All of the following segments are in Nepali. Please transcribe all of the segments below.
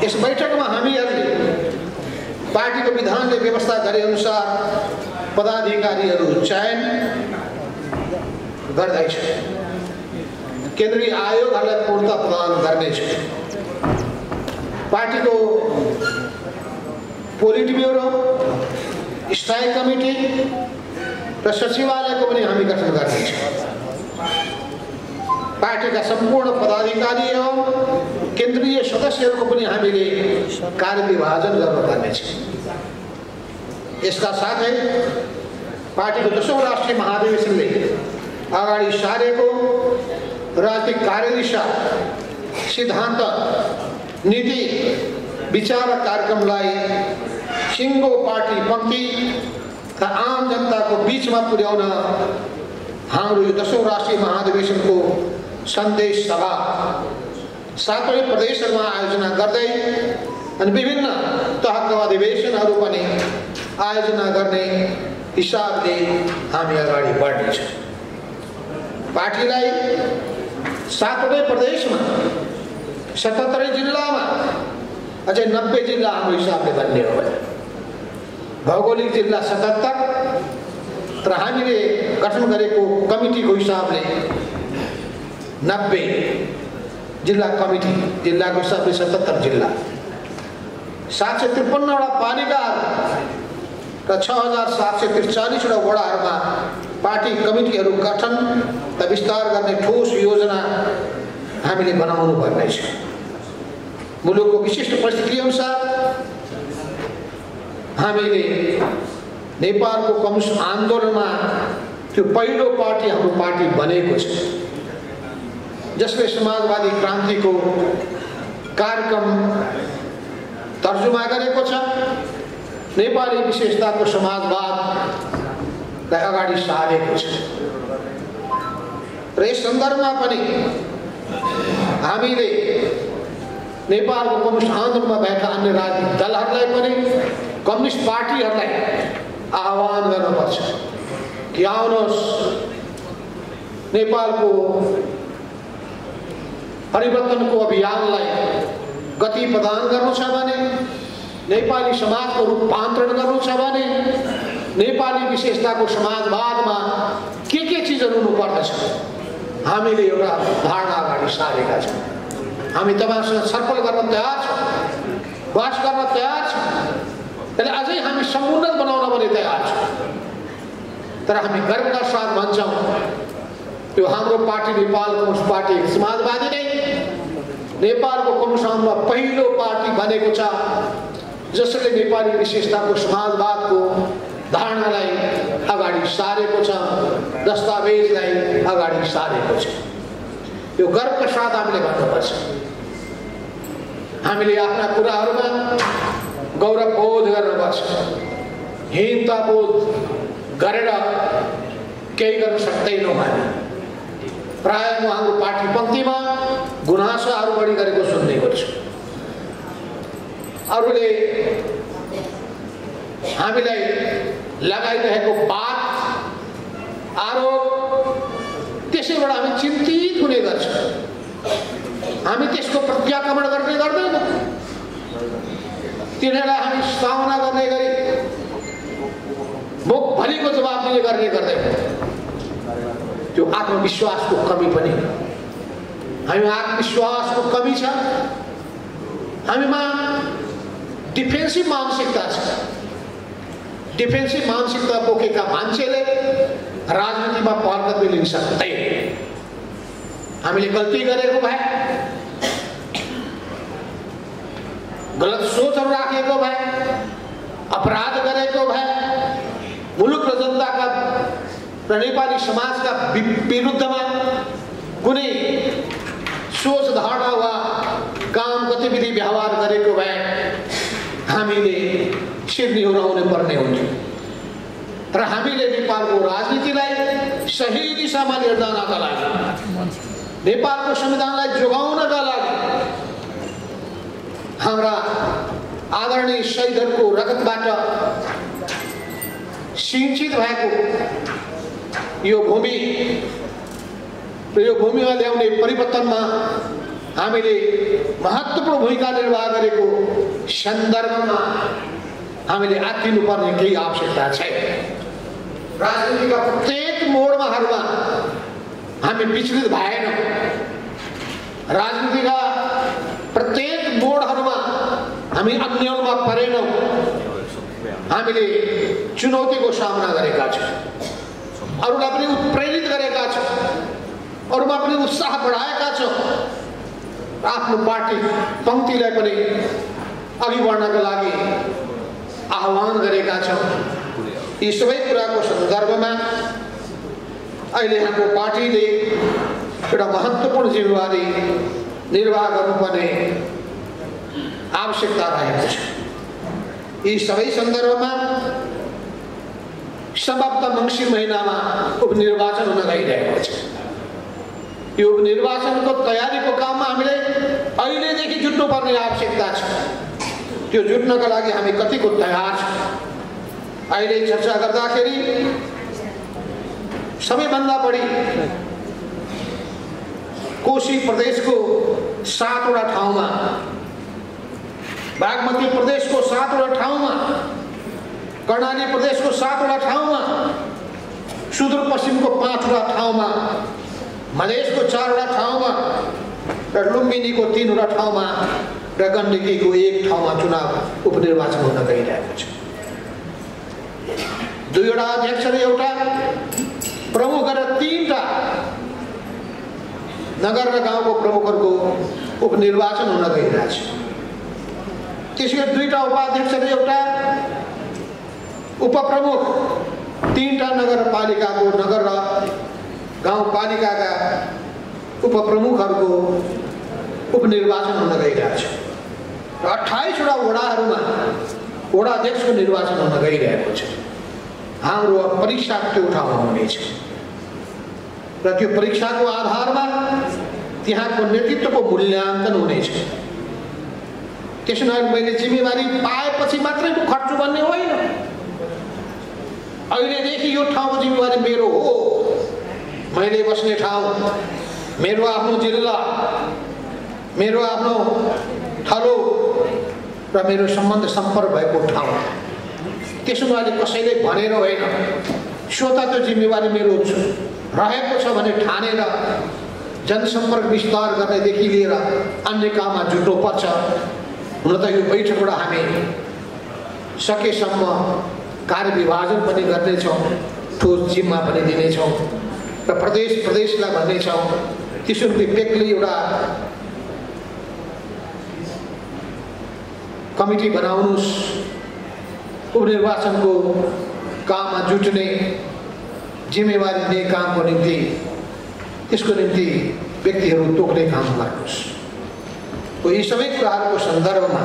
यस बैठकमा हामीहरूले पार्टीको विधानले व्यवस्था गरे अनुसार पदाधिकारीहरू चयन गर्दैछ। केन्द्रीय आयोगहरूलाई पूर्णता प्रदान गर्नेछ। पार्टीको पोलिट ब्युरो, स्थायी कमिटी र सचिवालयको पनि हामी गठन गर्नेछौँ। पार्टीका सम्पूर्ण पदाधिकारी एवं केन्द्रीय सदस्यहरूको पनि हामीले कार्यविभाजन गर्नुपर्नेछ। यसका साथै पार्टीको 10औं राष्ट्रिय महाधिवेशनले अगाडि सारेको राजनीतिक कार्यदिशा, सिद्धान्त, नीति, विचार र कार्यक्रमलाई सिङ्गो पार्टी पङ्क्ति र आम जनताको बीचमा पुर्याउन हाम्रो यो 10औं राष्ट्रिय महाधिवेशनको सन्देश सभा 7वै प्रदेशहरूमा आयोजना गर्दै अनि विभिन्न तहका अधिवेशनहरू पनि आयोजना गर्ने हिसाबले हामी अगाडि बढ्नेछौँ। पार्टीलाई 7वटै प्रदेशमा 77 जिल्लामा अझै 90 जिल्ला हाम्रो हिसाबले बन्ने हो भने भौगोलिक जिल्ला 77 र हामीले गठन गरेको कमिटीको हिसाबले 90 जिल्ला कमिटी, जिल्लाको हिसाबले 77 जिल्ला, 753 वटा पालिकाहरू र 6743 वटा वडाहरूमा पार्टी कमिटीहरू गठन र विस्तार गर्ने ठोस योजना हामीले बनाउनु पर्नेछ। मुलुकको विशिष्ट परिस्थिति अनुसार हामीले नेपालको कम्युनिस्ट आन्दोलनमा त्यो पहिलो पार्टी हाम्रो पार्टी बनेको छ, जसले समाजवादी क्रान्तिको कार्यक्रम तर्जुमा गरेको छ, नेपाली विशेषताको समाजवादलाई अगाडि सारेको छ। र यस सन्दर्भमा पनि हामीले नेपालको कम्युनिस्ट आन्दोलनमा भएका अन्य राजनीतिक दलहरूलाई पनि, कम्युनिस्ट पार्टीहरूलाई आह्वान गर्नुपर्छ कि आउनुहोस्, नेपालको परिवर्तनको अभियानलाई गति प्रदान गर्नु छ भने, नेपाली समाजको रूपान्तरण गर्नु छ भने, नेपाली विशेषताको समाजवादमा के चिजहरू हुनुपर्दछ, हामीले एउटा धारणा अगाडि सारेका छौँ। हामी तपाईहरुसँग छलफल गर्न तयार छौँ, बहस गर्न तयार छौँ, तर अझै हामी समुन्नत बनाउन पनि तयार छौँ। तर हामी गर्वका साथ भन्छौँ त्यो हाम्रो पार्टी नेपाल कम्युनिस्ट पार्टी समाजवादी नै नेपालको कम्युनिस्ट आन्दोलनमा पहिलो पार्टी बनेको छ, जसले नेपाली विशेषताको समाजवादको धारणालाई अगाडि सारेको छ, दस्तावेजलाई अगाडि सारेको छ। यो गर्वका साथ हामीले भन्नुपर्छ। हामीले आफ्ना कुराहरूमा गौरवबोध गर्नुपर्छ। हीनताबोध गरेर केही गर्न सक्दैनौँ हामी। प्रायः म हाम्रो पार्टी पङ्क्तिमा गुनासाहरू बढी गरेको सुन्ने गर्छु। अरूले हामीलाई लगाइरहेको बात, आरोप, त्यसैबाट हामी चिन्तित हुने गर्छौँ। हामी त्यसको प्रत्याक्रमण गर्ने गर्दैनौँ। तिनीहरूलाई हामी सामना गर्ने गरी मुखभरिको जवाब दिने गर्ने गर्दैनौँ। त्यो आत्मविश्वासको कमी पनि, हामीमा आत्मविश्वासको कमी छ, हामीमा डिफेन्सिभ मानसिकता छ। डिफेन्सिभ मानसिकता बोकेका मान्छेले राजनीतिमा पहल लिन सक्दैन। हामीले गल्ती गरेको भए, गलत सोचहरू राखेको भए, अपराध गरेको भए, मुलुक र जनताका र नेपाली समाजका विरुद्धमा कुनै सोच, धारणा वा काम, गतिविधि, व्यवहार गरेको भए हामीले शिर निहुराउनु पर्ने हुन्थ्यो। र हामीले नेपालको राजनीतिलाई सही दिशामा लिएर जानका लागि, नेपालको संविधानलाई जोगाउनका लागि हाम्रा आदरणीय शहीदहरूको रगतबाट सिंचित भएको यो भूमि र यो भूमिमा ल्याउने परिवर्तनमा हामीले महत्त्वपूर्ण भूमिका निर्वाह गरेको सन्दर्भमा हामीले आत्तिनुपर्ने केही आवश्यकता छैन। राजनीतिका प्रत्येक मोडमाहरूमा हामी विचलित भएनौँ। राजनीतिका प्रत्येक मोडहरूमा हामी अन्यलमा परेनौँ। हामीले चुनौतीको सामना गरेका छौँ, अरूलाई पनि उत्प्रेरित गरेका छौँ, अरूमा पनि उत्साह बढाएका छौँ, आफ्नो पार्टी पङ्क्तिलाई पनि अघि बढ्नका लागि आह्वान गरेका छौँ। यी सबै कुराको सन्दर्भमा अहिले हाम्रो पार्टीले एउटा महत्त्वपूर्ण जिम्मेवारी निर्वाह गर्नुपर्ने आवश्यकता रहेको छ। यी सबै सन्दर्भमा सम्भवतः मङ्सिर महिनामा उपनिर्वाचन हुन गइरहेको छ। यो उपनिर्वाचनको तयारीको काममा हामीले अहिलेदेखि जुट्नुपर्ने आवश्यकता छ। त्यो जुट्नका लागि हामी कतिको तयार छौँ? अहिले चर्चा गर्दाखेरि सबैभन्दा बढी कोशी प्रदेशको 7वटा ठाउँमा, बागमती प्रदेशको 7वटा ठाउँमा, कर्णाली प्रदेशको 7वटा ठाउँमा, सुदूरपश्चिमको 5वटा ठाउँमा, मधेसको 4वटा ठाउँमा र लुम्बिनीको 3वटा ठाउँमा र गण्डकीको 1 ठाउँमा चुनाव उपनिर्वाचन हुन गइरहेको छ। 2वटा अध्यक्ष र एउटा प्रमुख र 3टा नगर र गाउँको प्रमुखहरूको उपनिर्वाचन हुन गइरहेको छ। त्यसैगरी 2टा उपाध्यक्ष र एउटा उपप्रमुख, 3टा नगरपालिकाको नगर र गाउँपालिकाका उपप्रमुखहरूको उपनिर्वाचन हुन गइरहेको छ र 28वटा वडाहरूमा वडा अध्यक्षको निर्वाचन हुन गइरहेको छ। हाम्रो परीक्षा त्यो ठाउँमा हुनेछ र त्यो परीक्षाको आधारमा त्यहाँको नेतृत्वको मूल्याङ्कन हुनेछ। त्यसैले मैले जिम्मेवारी पाएपछि मात्रै म खट्छु भन्ने होइन। अहिलेदेखि यो ठाउँको जिम्मेवारी मेरो हो। मैले बस्ने ठाउँ, मेरो आफ्नो जिल्ला, मेरो आफ्नो थलो र मेरो सम्बन्ध सम्पर्क भएको ठाउँ। त्यसो अहिले कसैले भनेर होइन, स्वतः त्यो जिम्मेवारी मेरो रहेको छ भने ठानेर जनसम्पर्क विस्तार गर्नेदेखि लिएर अन्य काममा जुट्नुपर्छ। हुन त यो बैठकबाट हामी सकेसम्म कार्यविभाजन पनि गर्नेछौँ, ठोस जिम्मा पनि दिनेछौँ र प्रदेशलाई भन्नेछौँ त्यसो बेग्लै एउटा कमिटी बनाउनुहोस्, उपनिर्वाचनको काममा जुट्ने जिम्मेवारी लिने कामको निम्ति, त्यसको निम्ति व्यक्तिहरू तोक्ने काम गर्नुहोस्। यी सबै कुराहरूको सन्दर्भमा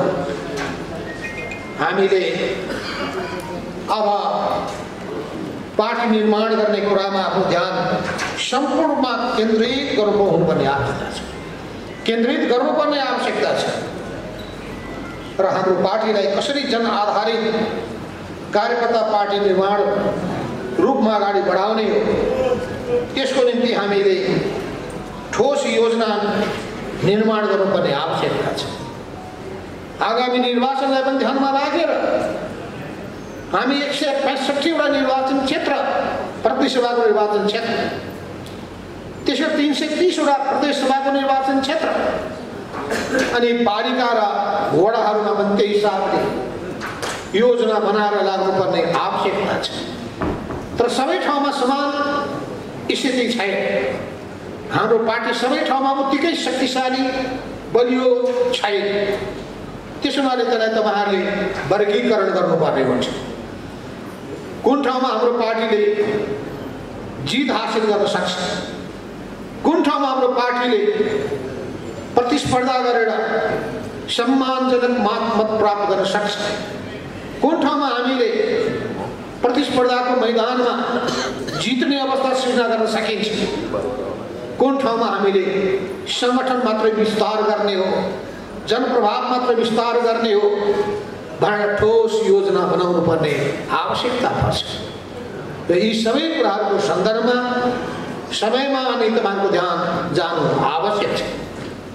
हामीले अब पार्टी निर्माण गर्ने कुरामा आफ्नो ध्यान सम्पूर्णमा केन्द्रित गर्नुपर्ने आवश्यकता छ। केन्द्रित गर्नुपर्ने आवश्यकता छ र हाम्रो पार्टीलाई कसरी जन आधारित कार्यकर्ता पार्टी निर्माण रूपमा अगाडि बढाउने हो, त्यसको निम्ति हामीले ठोस योजना निर्माण गर्नुपर्ने आवश्यकता छ। आगामी निर्वाचनलाई पनि ध्यानमा राखेर हामी 165वटा निर्वाचन क्षेत्र, प्रदेश सभाको निर्वाचन क्षेत्र, त्यसै 330वटा प्रदेश सभाको निर्वाचन क्षेत्र अनि पालिका र वडाहरूमा पनि त्यही हिसाबले योजना बनाएर लाग्नुपर्ने आवश्यकता छ। तर सबै ठाउँमा समान स्थिति छैन। हाम्रो पार्टी सबै ठाउँमा उत्तिकै शक्तिशाली बलियो छैन। त्यसो हुनाले त्यसलाई तपाईँहरूले वर्गीकरण गर्नुपर्ने हुन्छ। कुन ठाउँमा हाम्रो पार्टीले जित हासिल गर्न सक्छ, कुन ठाउँमा हाम्रो पार्टीले प्रतिस्पर्धा गरेर सम्मानजनक मत प्राप्त गर्न सक्छ, कुन ठाउँमा हामीले प्रतिस्पर्धाको मैदानमा जित्ने अवस्था सृजना गर्न सकिन्छ, कुन ठाउँमा हामीले संगठन मात्रै विस्तार गर्ने हो, जनप्रभाव मात्रै विस्तार गर्ने हो भनेर ठोस योजना बनाउनु पर्ने आवश्यकता पर्छ। र यी सबै कुराहरूको सन्दर्भमा समयमा अनि तपाईँको ध्यान जानु आवश्यक छ।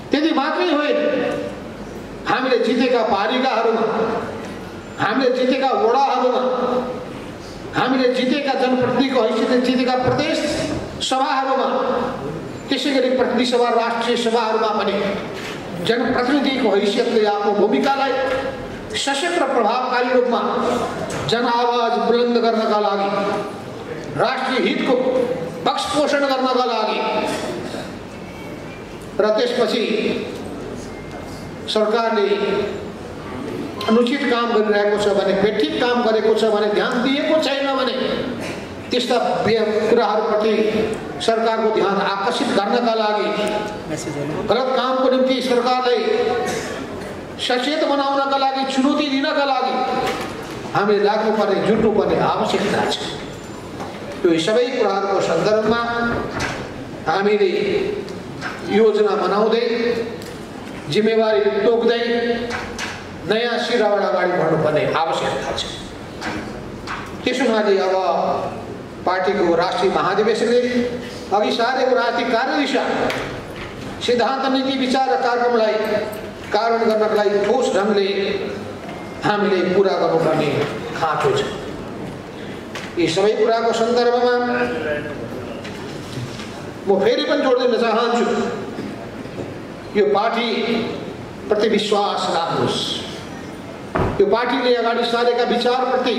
त्यति मात्रै होइन, हामीले जितेका पालिकाहरूमा, हामीले जितेका वडाहरूमा, हामीले जितेका जनप्रतिनिधिको हैसियतले जितेका प्रदेश सभाहरूमा, त्यसै गरी प्रतिनिधि सभा राष्ट्रिय सभाहरूमा पनि जनप्रतिनिधिको हैसियतले आफ्नो भूमिकालाई सशक्त र प्रभावकारी रूपमा जनआवाज बुलन्द गर्नका लागि, राष्ट्रिय हितको पक्षपोषण गर्नका लागि र त्यसपछि सरकारले अनुचित काम गरिरहेको छ भने, व्यथित काम गरेको छ भने, ध्यान दिएको छैन भने त्यस्ता कुराहरूप्रति सरकारको ध्यान आकर्षित गर्नका लागि, गलत कामको निम्ति सरकारलाई सचेत बनाउनका लागि, चुनौती दिनका लागि हामीले लाग्नुपर्ने, जुट्नुपर्ने आवश्यकता छ। यो सबै कुराहरूको सन्दर्भमा हामीले योजना बनाउँदै, जिम्मेवारी तोक्दै नयाँ सिराबाट अगाडि बढ्नुपर्ने आवश्यकता छ। त्यसो हुनाले अब पार्टीको राष्ट्रिय महाधिवेशनले अघि सारेको राजनीतिक कार्यदिशा, सिद्धान्त, नीति, विचार र कार्यक्रमलाई कार्यान्वयन गर्नका लागि ठोस ढङ्गले हामीले पुरा गर्नुपर्ने खाँचो छ। यी सबै कुराको सन्दर्भमा म फेरि पनि जोड दिन चाहन्छु, यो पार्टी प्रति विश्वास राख्नुहोस्। यो पार्टीले अगाडि सारेका विचारप्रति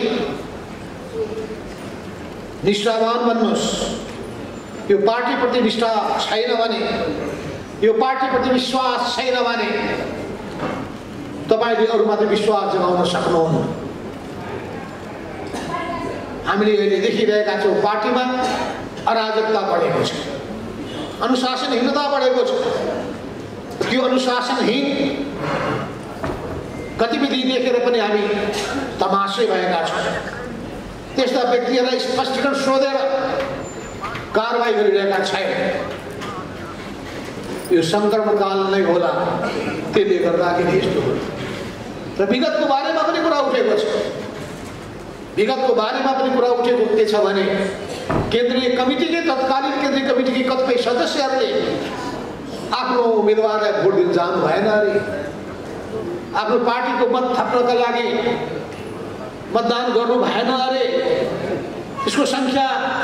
निष्ठावान बन्नुहोस्। यो पार्टीप्रति निष्ठा छैन भने, यो पार्टीप्रति विश्वास छैन भने तपाईले अरूमाथि विश्वास जगाउन सक्नुहुन्न। हामीले अहिले देखिरहेका छौँ, पार्टीमा अराजकता बढेको छ, अनुशासनहीनता बढेको छ। त्यो अनुशासनहीन गतिविधि देखेर पनि हामी तमासे भएका छौँ। त्यस्ता व्यक्तिहरूलाई स्पष्टीकरण सोधेर कारवाही गरिरहेका छैन। यो सङ्क्रमणकाल नै होला, त्यसले गर्दाखेरि यस्तो हो। र विगतको बारेमा पनि कुरा उठेको छ। विगतको बारेमा पनि कुरा उठेको के छ भने, केन्द्रीय कमिटीले, तत्कालीन केन्द्रीय कमिटीकी कतिपय सदस्यहरूले आफ्नो उम्मेदवारलाई भोट दिन जानु भएन अरे, आफ्नो पार्टीको मत थप्नका लागि मतदान गर्नु भएन अरे। यसको सङ्ख्या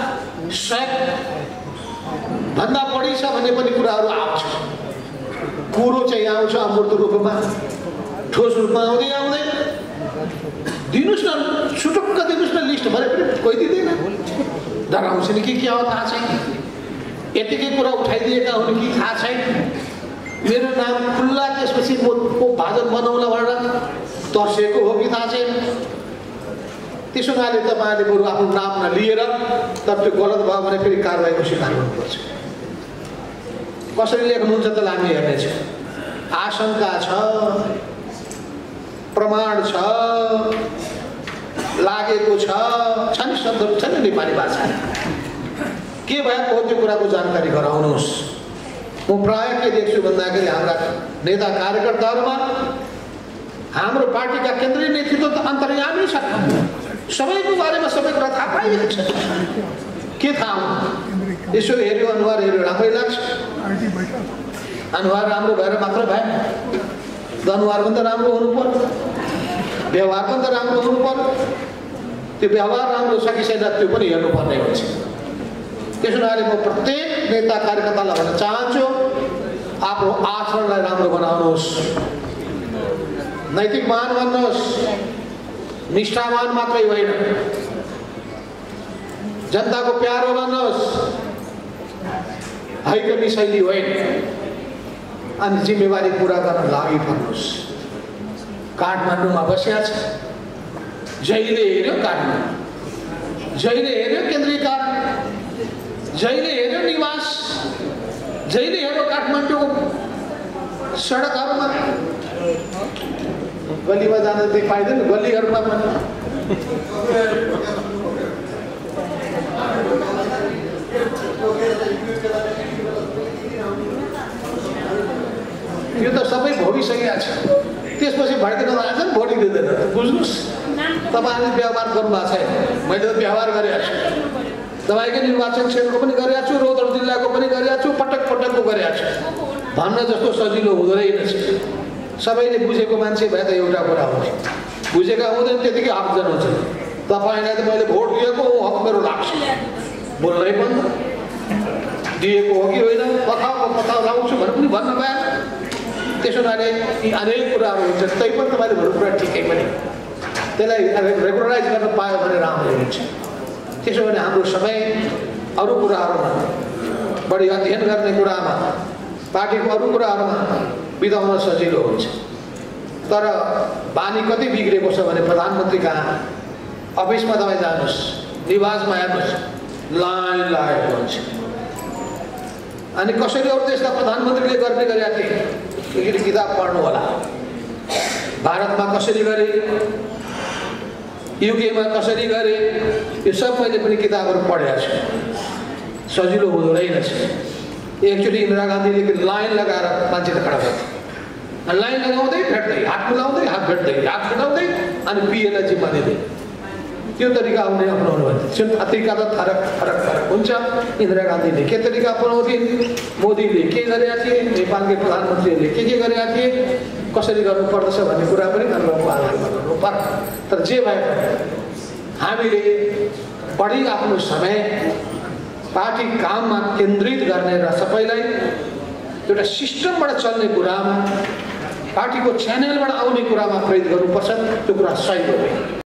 100भन्दा बढी छ भन्ने पनि कुराहरू आउँछ। कुरो चाहिँ आउँछ अमूर्त रूपमा, ठोस रूपमा आउँदै आउँदै दिनुस् न, छुटुक्क दिनुस् न लिस्ट भने पनि कोही दिँदैन। डराउँछ नि कि क्या हो थाहा छैन, यतिकै कुरा उठाइदिएका हुन् कि थाहा छैन। मेरो नाम खुल्ला त्यसपछि म भाजप बनाउला भनेर तर्सेको हो कि थाहा छैन। त्यसो हुनाले तपाईँहरूले बरु आफ्नो नाम नलिएर, तर त्यो गलत भयो भने फेरि कारवाहीको स्वीकार गर्नुपर्छ। कसरी लेख्नुहुन्छ त हामी हेर्नेछौँ। आशंका छ, प्रमाण छ, लागेको छ, छन् सन्दर्भ छ नि नेपाली भाषा। के भएको हो त्यो कुराको जानकारी गराउनुहोस्। म प्रायः के देख्छु भन्दाखेरि हाम्रा नेता कार्यकर्ताहरूमा हाम्रो पार्टीका केन्द्रीय नेतृत्व त अन्तर्यामी छ, सबैको बारेमा सबै कुरा थाहा पाइएको छ। के थाहा हो? यसो हेऱ्यो, अनुहार हेऱ्यो, राम्रै लाग्छ। अनुहार राम्रो भएर मात्र भएन, अनुहार पनि त राम्रो हुनु पर्यो, व्यवहार पनि त राम्रो हुनु पर्यो। त्यो व्यवहार राम्रो छ कि छैन त्यो पनि हेर्नुपर्ने हुन्छ। त्यसो हुनाले म प्रत्येक नेता कार्यकर्तालाई भन्न चाहन्छु, आफ्नो आचरणलाई राम्रो बनाउनुहोस्, नैतिकवान बन्नुहोस्, निष्ठावान मात्रै होइन, जनताको प्यारो बन्नुहोस्, हैकमी शैली होइन। अनि जिम्मेवारी पुरा गर्न लागि पर्नुहोस्। काठमाडौँमा बसिया छ, जहिले हेऱ्यो काठमाडौँ, जहिले हेऱ्यो केन्द्रीय कार्य, जहिले हेऱ्यो निवास, जहिले हेऱ्यो काठमाडौँको सडकहरूमा। गलीमा जान चाहिँ पाइँदैन, गलीहरूमा पनि यो त सबै भोगिसकेका छ। त्यसपछि भड्किन लाग्छ नि, भोट दिँदैन। बुझ्नुहोस्, तपाईँहरूले व्यवहार गर्नुभएको छैन। मैले त व्यवहार गरेको छु, तपाईँकै निर्वाचन क्षेत्रको पनि गरेको छु, रोहतक जिल्लाको पनि गरेको छु, पटक पटकको गरेको छु। भन्न जस्तो सजिलो हुँदैन। सबैले बुझेको मान्छे भए त एउटा कुरा हुन्छ, बुझेका हुँदैन त्यतिकै हकजन हुन्छ। तपाईँलाई त मैले भोट दिएको हो, हक मेरो लाग्छ, बोल्नै बन्द, दिएको हो कि होइन पत्ता लाउँछु भने पनि भन्न पाएन। त्यसो हुनाले यी अनेक कुराहरू हुन्छ, तै पनि तपाईँले भन्नु कुरा ठिकै पनि, त्यसलाई रेगुलराइज गर्न पायो भने राम्रो हुन्छ। त्यसो भने हाम्रो समय अरू कुराहरूमा बढी अध्ययन गर्ने कुरामा, पार्टीको अरू कुराहरूमा बिताउन सजिलो हुन्छ। तर बानी कति बिग्रेको छ भने प्रधानमन्त्री कहाँ अफिसमा तपाईँ जानुहोस्, निवासमा हेर्नुहोस्, लाइन लागेको हुन्छ। अनि कसरी अरू देशका प्रधानमन्त्रीले गर्ने गरेका थिए, एकचोटि किताब पढ्नु होला। भारतमा कसरी गरे, युकेमा कसरी गरे, यो सब मैले पनि किताबहरू पढेको छु। सजिलो हुँदो रहेनछ। एकचोटि इन्दिरा गान्धीले लाइन लगाएर मान्छेले खडा गर्थे, अनि लाइन लगाउँदै भेट्दै, हात मिलाउँदै हात भेट्दै, हात मिलाउँदै अनि पिएलाई जिम्मा दिँदै, त्यो तरिका उनले अपनाउनु भयो। त्यो तरिका त फरक फरक फरक हुन्छ। इन्दिरा गान्धीले के तरिका अपनाउँथे, मोदीले के गरेका थिए, नेपालकै प्रधानमन्त्रीले के गरेका थिए, कसरी गर्नुपर्दछ भन्ने कुरा पनि अनुभवको आधारमा गर्नुपर्छ। तर जे भए हामीले बढी आफ्नो समय पार्टी काममा केन्द्रित गर्ने र सबैलाई एउटा सिस्टमबाट चल्ने कुरामा, पार्टीको च्यानलबाट आउने कुरामा प्रयोग गर्नुपर्छ। त्यो कुरा सही हो।